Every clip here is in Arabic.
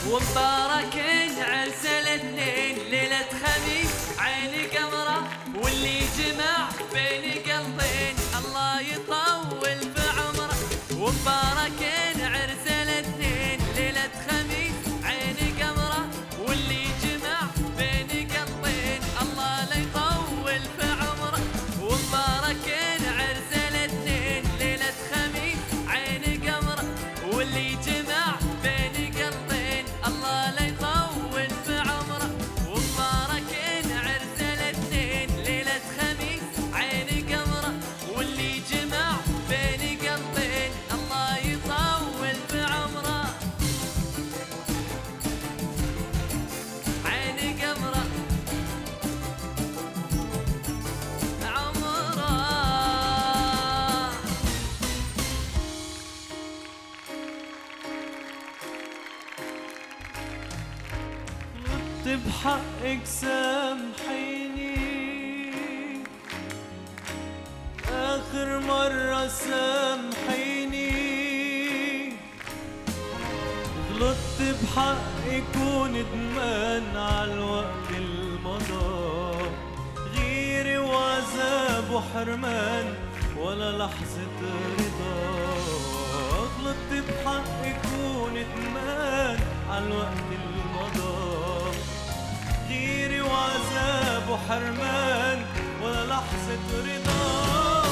ومبارك عرس الاثنين ليلة خميس عيني قمرة واللي جمع بين قلبين الله يطول في عمره. ومبارك عرس الاثنين ليلة خميس عيني قمرة واللي جمع بين قلبين الله لا يطول في عمره. ومبارك عرس الاثنين ليلة خميس عيني قمرة واللي جمع بين قلبين الله لا يطول في عمره. ومبارك عرس الاثنين ليلة خميس عيني قمرة واللي جمع بين قلبين الله يطول في عمره. عيني قمرة عمره. غلطت بحقك سامحيني آخر مرة سامحيني. غلطت بحقك وندمان عالوقت المضى غيري وعذاب وحرمان ولا لحظة رضا. غلطت بحقك وندمان عالوقت المضى غيري وعذاب وحرمان ولا لحظة رضا.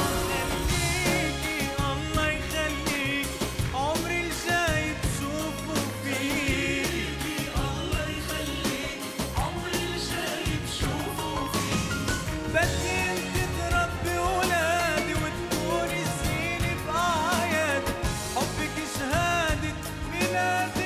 خليكي الله يخليك عمري الجاي بشوفه فيكي. الله يخليك عمري الجاي بشوفه فيكي. بدي انت تربي ولادي وتكوني زينة بأعيادي حبك شهادة ميلادي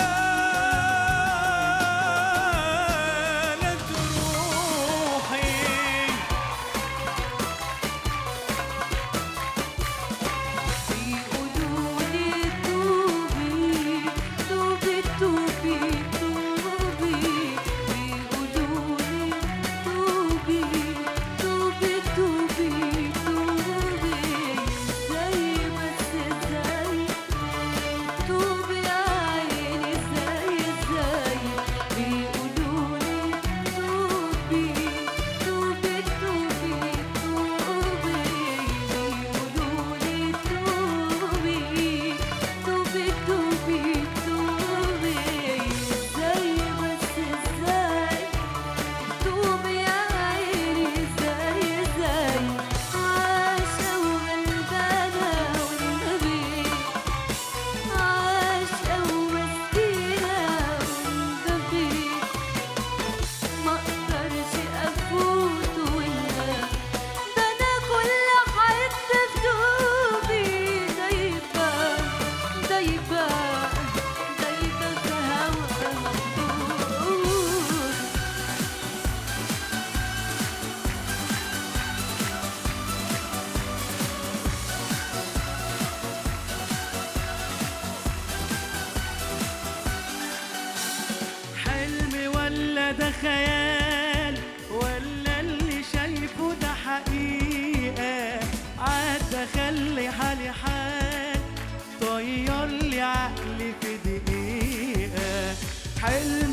ده خيال ولا اللي شايفه ده حقيقة. عاد خلي حالي حال طير لي عقلي في دقيقة. حلم